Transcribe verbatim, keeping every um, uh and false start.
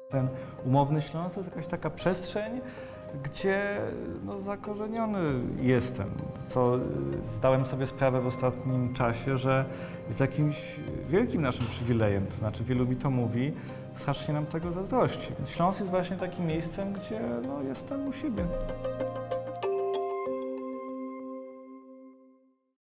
Ten umowny Śląsk to jest jakaś taka przestrzeń, gdzie no, zakorzeniony jestem, co zdałem sobie sprawę w ostatnim czasie, że jest jakimś wielkim naszym przywilejem, to znaczy wielu mi to mówi, strasznie nam tego zazdrości. Więc Śląsk jest właśnie takim miejscem, gdzie no, jestem u siebie.